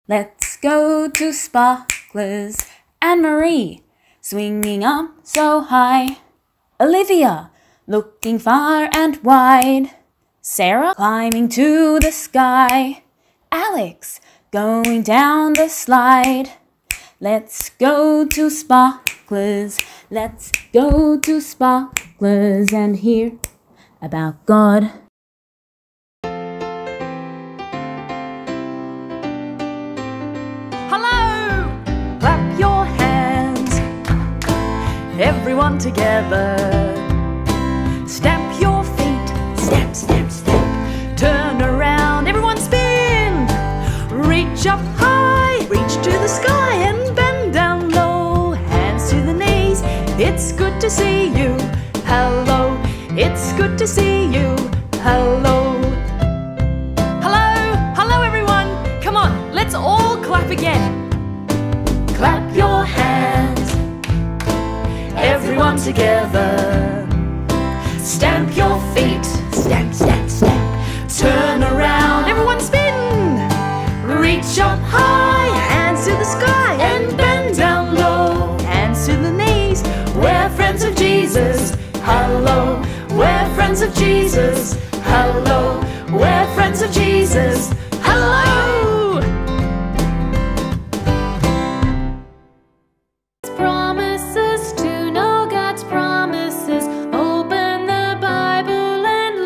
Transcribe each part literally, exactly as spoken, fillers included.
Let's go to Sparklers. Anne-Marie, swinging up so high. Olivia, looking far and wide. Sarah, climbing to the sky. Alex, going down the slide. Let's go to Sparklers. Let's go to Sparklers and hear about God. Hello! Clap your hands, everyone together. Stamp your feet, stamp, stamp, stamp. Turn around, everyone spin. Reach up high, reach to the sky and bend down low. Hands to the knees, it's good to see you. Hello, it's good to see you. Hello. Hello, hello everyone. Come on, let's all clap again. Clap your hands, everyone together. Stamp your feet, stamp, stamp, stamp. Turn around, everyone spin. Reach up high, hands to the sky and bend down low. Hands to the knees, we're friends of Jesus. Hello, we're friends of Jesus. Hello, we're friends of Jesus. Hello! Promises to know God's promises. Open the Bible and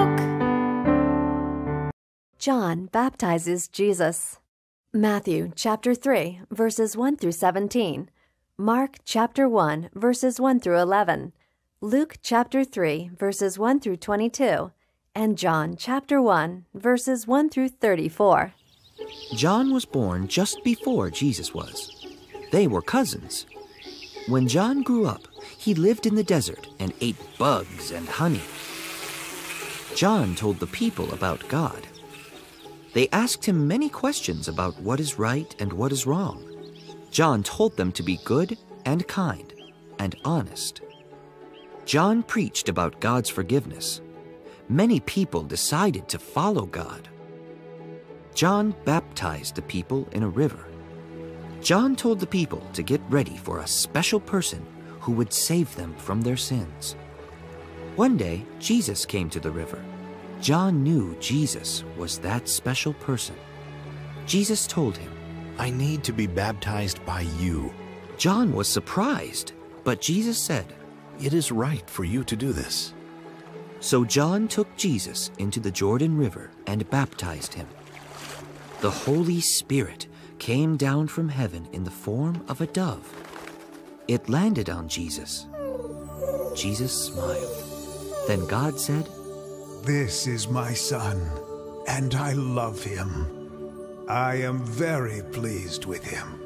look. John baptizes Jesus. Matthew chapter three, verses one through seventeen. Mark chapter one, verses one through eleven. Luke chapter three, verses one through twenty-two. And John chapter one, verses one through thirty-four. John was born just before Jesus was. They were cousins. When John grew up, he lived in the desert and ate bugs and honey. John told the people about God. They asked him many questions about what is right and what is wrong. John told them to be good and kind and honest. John preached about God's forgiveness. Many people decided to follow God. John baptized the people in a river. John told the people to get ready for a special person who would save them from their sins. One day, Jesus came to the river. John knew Jesus was that special person. Jesus told him, I need to be baptized by you. John was surprised, but Jesus said, It is right for you to do this. So John took Jesus into the Jordan River and baptized him. The Holy Spirit came down from heaven in the form of a dove. It landed on Jesus. Jesus smiled. Then God said, This is my son, and I love him. I am very pleased with him.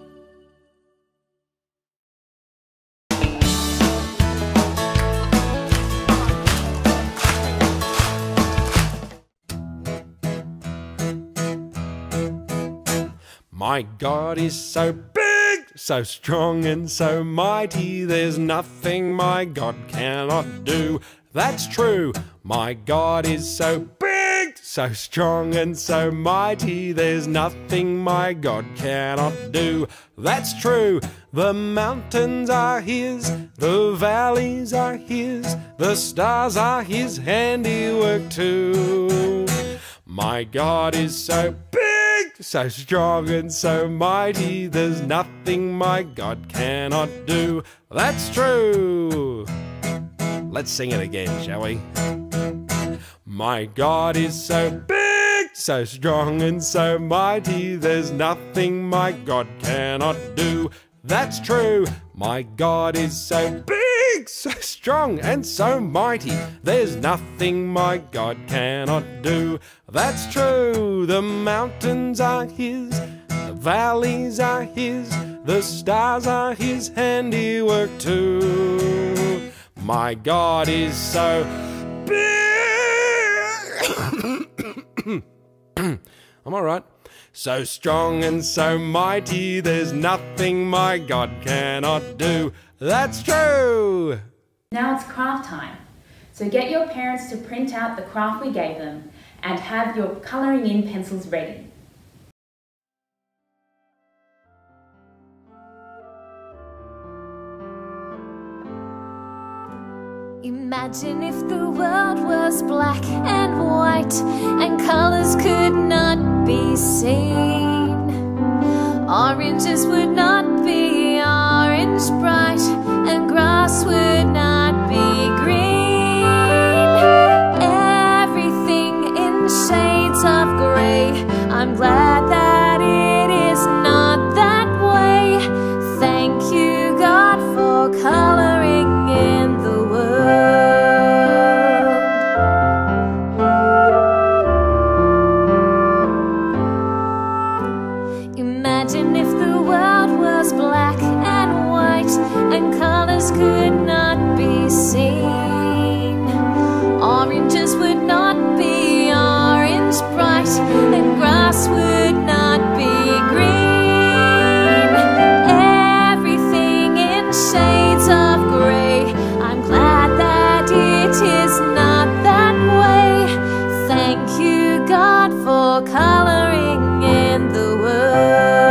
My God is so big, so strong and so mighty, there's nothing my God cannot do. That's true. My God is so big, so strong and so mighty, there's nothing my God cannot do. That's true. The mountains are his, the valleys are his, the stars are his handiwork too. My God is so big, so strong and so mighty, there's nothing my God cannot do. That's true. Let's sing it again, shall we? My God is so big, so strong and so mighty, there's nothing my God cannot do. That's true. My God is so big, so strong and so mighty, there's nothing my God cannot do. That's true. The mountains are his, the valleys are his, the stars are his handiwork too. My God is so big. I'm all right. So strong and so mighty, there's nothing my God cannot do. That's true. Now it's craft time. So get your parents to print out the craft we gave them and have your colouring in pencils ready. Imagine if the world was black and white and colors could not be seen. Oranges would not be orange bright and grass would not be green. Everything in shades of grey. I'm glad that it is not that way. Thank you, God, for coloring in the Imagine if the world was black and white and colors could not be seen. Oranges would not be orange bright and grass would not be green. Everything in shades of grey. I'm glad that it is not that way. Thank you, God, for coloring in the world.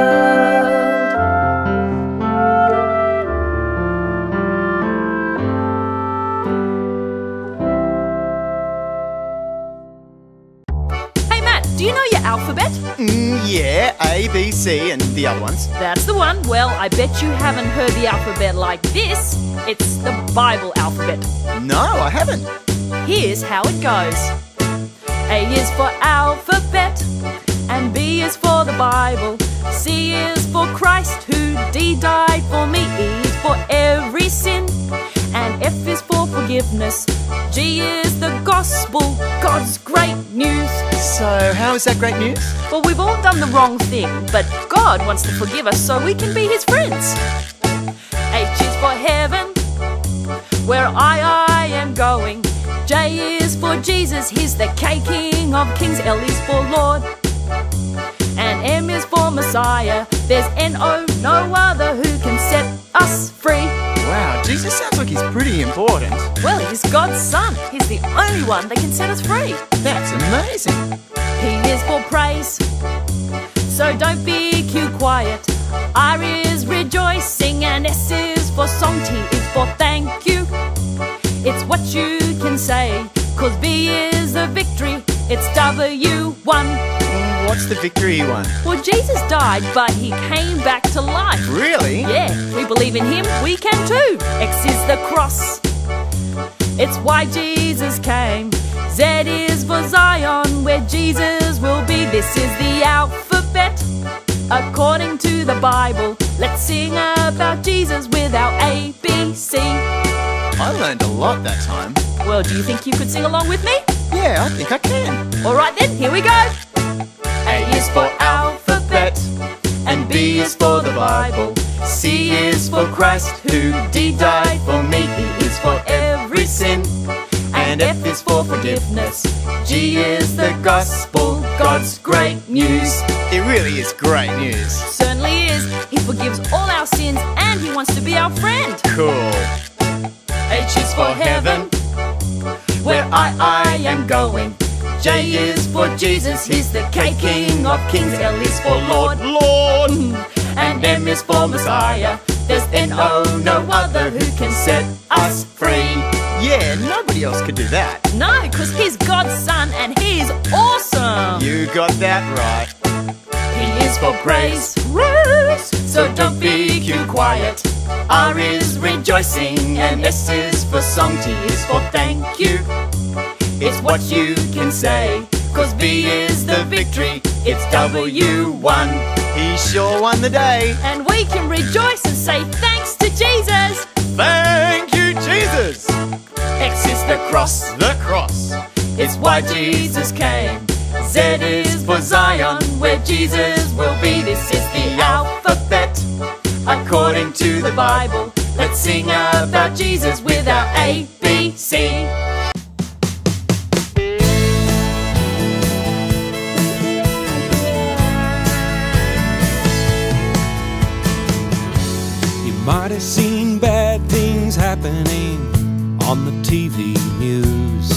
Hey Matt, do you know your alphabet? Mm, yeah, A, B, C, and the other ones. That's the one. Well, I bet you haven't heard the alphabet like this. It's the Bible alphabet. No, I haven't. Here's how it goes. A is for alphabet, and B is for the Bible. C is for Christ who D died for me. E is for every sin, and F is for forgiveness. G is the gospel, God's great news. So, how is that great news? Well, we've all done the wrong thing, but God wants to forgive us so we can be His friends. H is for heaven, where I, I am going. J is for Jesus, He's the K, King of Kings. L is for Lord, and M is for Messiah. There's N O, no other who can set us free. Wow, Jesus sounds like he's pretty important. Well, He's God's Son. He's the only one that can set us free. That's amazing. P is for praise, so don't be too quiet. R is rejoicing, and S is for song. T is for thank you. It's what you can say, cause V is the victory. It's W one. What's the victory you won? Well, Jesus died, but He came back to life. Really? Yeah, we believe in Him, we can too. X is the cross. It's why Jesus came. Z is for Zion, where Jesus will be. This is the alphabet, according to the Bible. Let's sing about Jesus with our A B C. I learned a lot that time. Well, do you think you could sing along with me? Yeah, I think I can. Alright then, here we go. A is for alphabet, and B is for the Bible. C is for Christ who D died for me. E is for every sin, and F is for forgiveness. G is the gospel, God's great news. It really is great news. Certainly is. He forgives all our sins and He wants to be our friend. Cool. H is for heaven, where I, I am going. J is for Jesus, He's the K, King of Kings. L is for Lord, Lord, and M is for Messiah. There's N O, no other who can set us free. Yeah, nobody else could do that. No, because He's God's Son and He's awesome. You got that right. P is for praise, so don't be too quiet. R is rejoicing, and S is for song. T is for thank you. It's what you can say, cause V is the victory. It's W one. He sure won the day. And we can rejoice and say thanks to Jesus. Thank you, Jesus. X is the cross, the cross. It's why Jesus came. Z is for Zion, where Jesus will be. This is the alphabet, according to the Bible. Let's sing about Jesus with our A B C. Might have seen bad things happening on the T V news.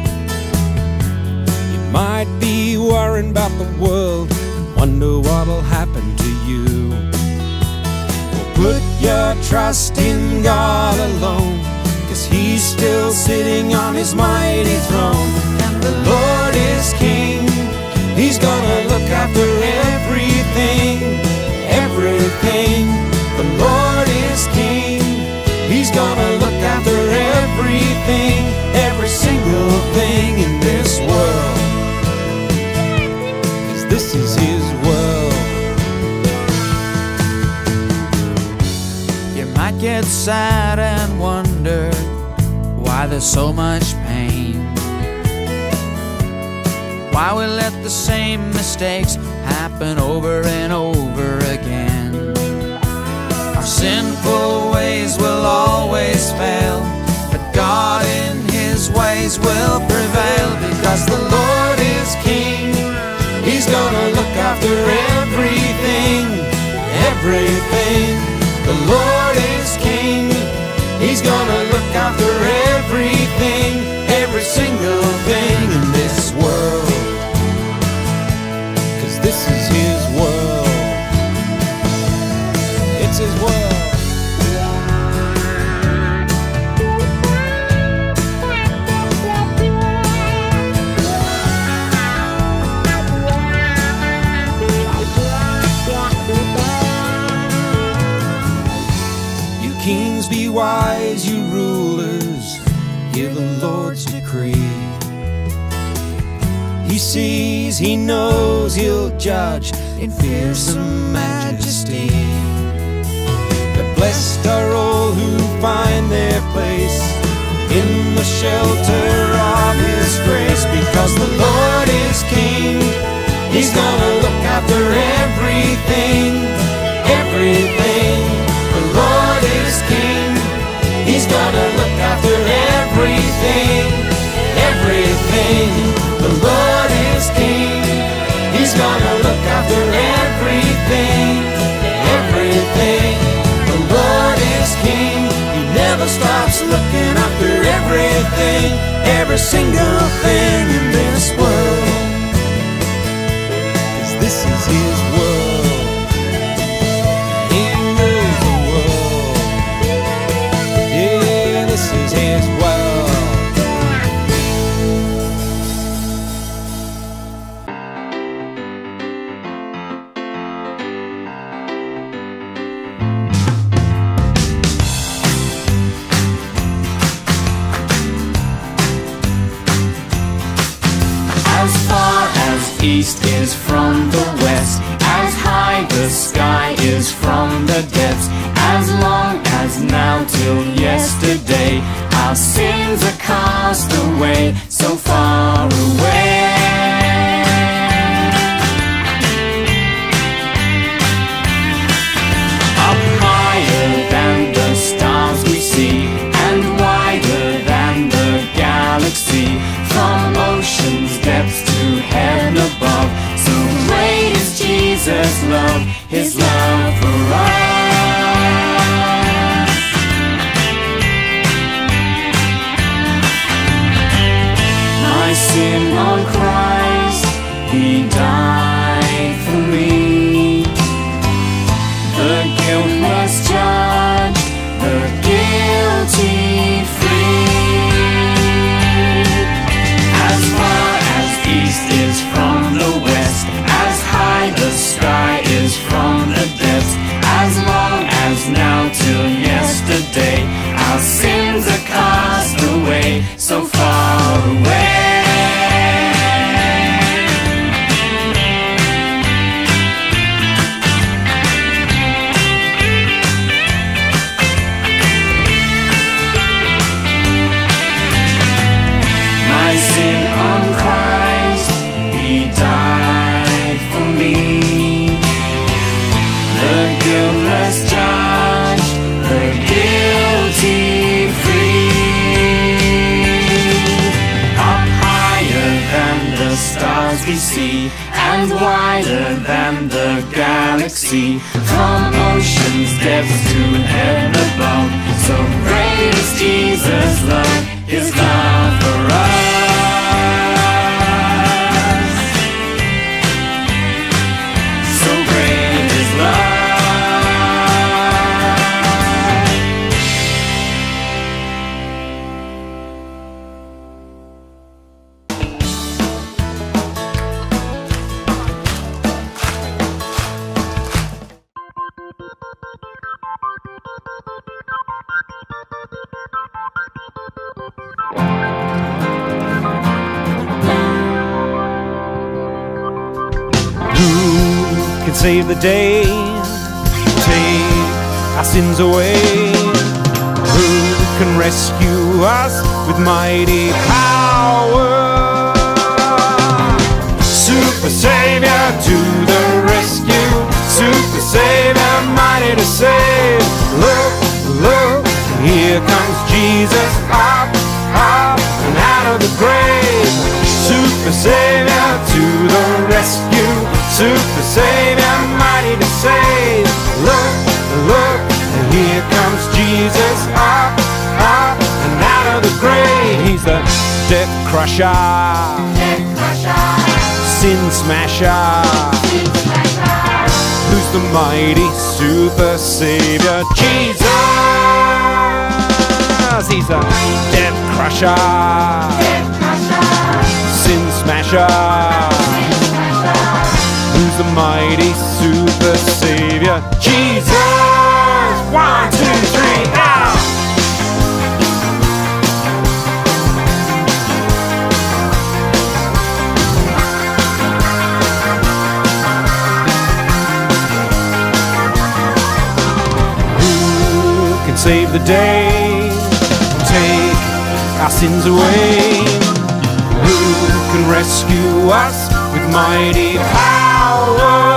You might be worrying about the world and wonder what'll happen to you. Well, put your trust in God alone, 'cause he's still sitting on his mighty throne. And the Lord is King. He's gonna look after everything, everything. The Lord is King. He's gonna look after everything, every single thing in this world, 'cause this is his world. You might get sad and wonder why there's so much pain, why we let the same mistakes happen over and over again. Our sinful ways will always fail, but God in his ways will prevail, because the Lord is King. He's gonna look after everything, everything. The Lord is King. He's gonna look after everything, every single thing in this world, 'cause this is his world. It's his world. You kings be wise, you rulers, hear the Lord's decree. He sees, he knows, he'll judge in fearsome majesty. But blessed are all who find their place in the shelter of his grace, because the Lord is King. He's gonna look after everything, everything. The Lord is King. He's gonna look after everything, everything. The Lord is King. He's gonna look after everything, everything. The Lord is King. He never stops looking after everything, every single thing in this world, 'cause this is his world. He rules the world. Yeah, this is his world. As far as east is from the west, as high the sky is from the depths, as long as now till yesterday, our sins are cast away, so far away. Up higher than the stars we see, and wider than the galaxy, from ocean's depths to heaven above, so great is Jesus' love, his love for us. My sin on Christ, he died for me. The guiltless judge, the guilty free. As far as east is from the west, as high the sky is from the depths, as long as now till yesterday, our sins are cast away, so far away. My sin on Christ, he died for me. The guiltless judge, the guilty free. Up higher than the stars we see, and wider than the galaxy, from ocean's depths to heaven above, so great is Jesus' love, his love for us. So great is love. save the day, take our sins away? Who can rescue us with mighty power? Super Savior to the rescue, Super Savior mighty to save. Look, look, here comes Jesus, up, up and out of the grave. Super Savior to the rescue, Super Savior mighty to save. Look, look, and here comes Jesus, up, up and out of the grave. He's the death crusher, death crusher, sin smasher, sin smasher. Who's the mighty super savior? Jesus. He's the death crusher, death crusher, sin smasher, sin smasher. Who's the mighty super savior? Jesus. One, two, three, now. Who can save the day, take our sins away? Who can rescue us with mighty power?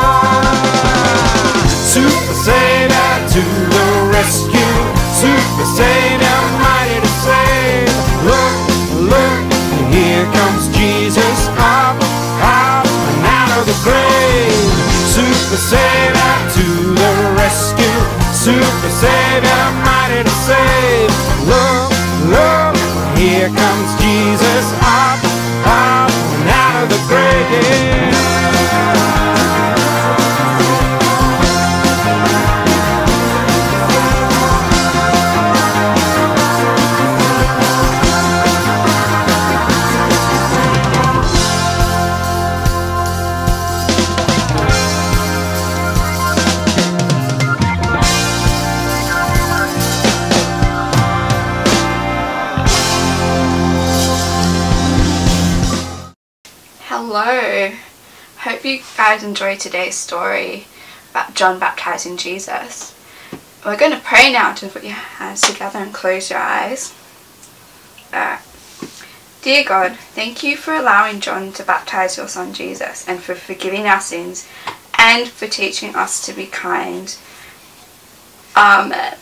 Super Savior to the rescue, Super Savior mighty to save. Look, look, here comes Jesus, up, up and out of the grave. Super Savior to the rescue, Super Savior mighty to save. Look, look, here comes Jesus, up, up and out of the grave. Hello, hope you guys enjoyed today's story about John baptizing Jesus. We're going to pray now, to put your hands together and close your eyes. Uh, Dear God, thank you for allowing John to baptize your son Jesus, and for forgiving our sins, and for teaching us to be kind. Amen.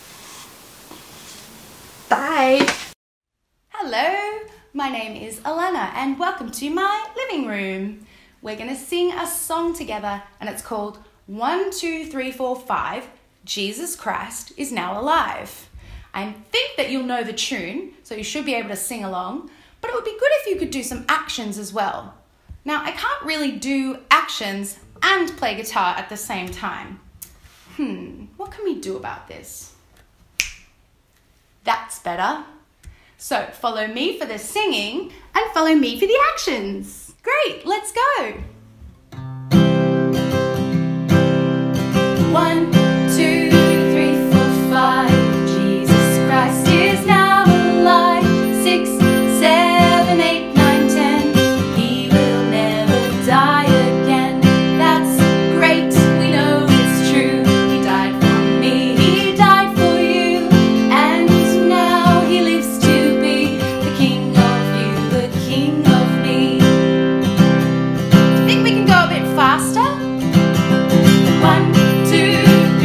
Bye. Hello, my name is Alana and welcome to my living room. We're going to sing a song together and it's called one, two, three, four, five, Jesus Christ is Now Alive. I think that you'll know the tune, so you should be able to sing along, but it would be good if you could do some actions as well. Now, I can't really do actions and play guitar at the same time. Hmm, what can we do about this? That's better. So follow me for the singing and follow me for the actions. Great, let's go. One, two, three, four, five. Jesus Christ is now alive. Six, seven, eight, nine, ten. He will never die again. That's great, we know it's true. He died for me, he died for you. And now he lives to be the King of you, the King of me. Think we can go a bit faster? One, two,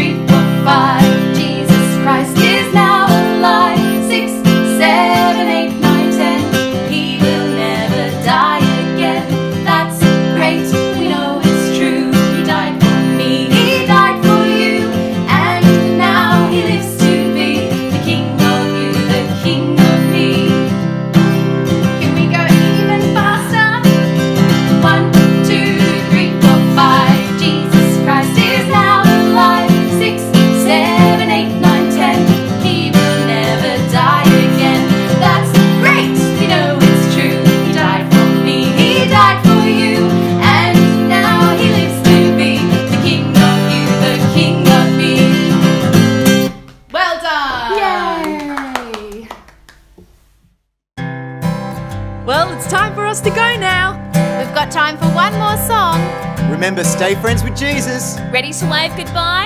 Remember, stay friends with Jesus. Ready to wave goodbye?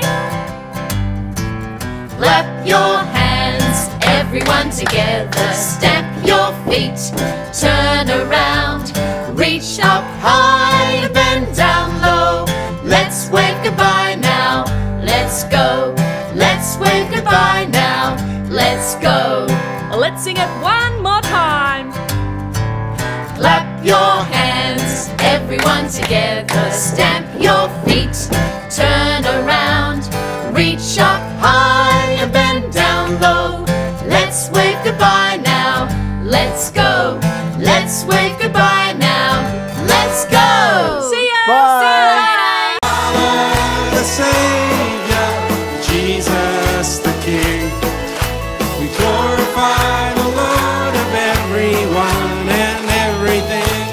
Clap your hands, everyone together. Stamp your feet, turn around. Reach up high and bend down low. Let's wave goodbye now. Let's go. Let's wave goodbye now. Let's go. Let's sing it one more time. Clap your hands, everyone together. Stamp your feet, turn around. Reach up high and bend down low. Let's wave goodbye now. Let's go. Let's wave goodbye now. Let's go. See ya. Bye. Follow the Savior, Jesus the King. We glorify the Lord of everyone and everything.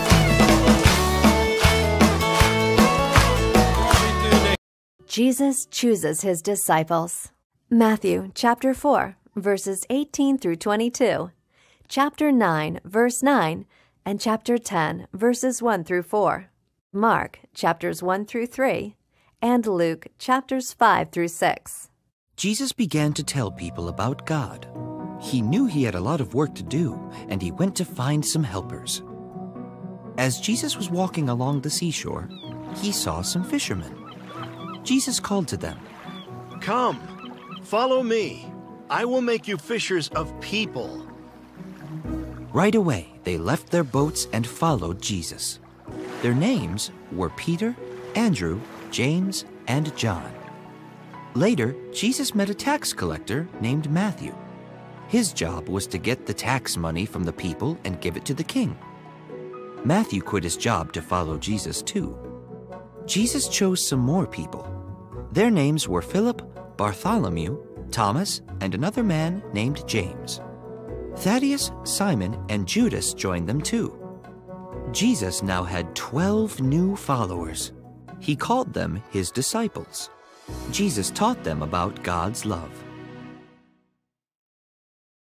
Jesus chooses his disciples. Matthew chapter four, verses eighteen through twenty-two, chapter nine, verse nine, and chapter ten, verses one through four. Mark chapters one through three, and Luke chapters five through six. Jesus began to tell people about God. He knew he had a lot of work to do, and he went to find some helpers. As Jesus was walking along the seashore, he saw some fishermen. Jesus called to them. Come, follow me. I will make you fishers of people. Right away, they left their boats and followed Jesus. Their names were Peter, Andrew, James, and John. Later, Jesus met a tax collector named Matthew. His job was to get the tax money from the people and give it to the king. Matthew quit his job to follow Jesus too. Jesus chose some more people. Their names were Philip, Bartholomew, Thomas, and another man named James. Thaddeus, Simon, and Judas joined them too. Jesus now had twelve new followers. He called them his disciples. Jesus taught them about God's love.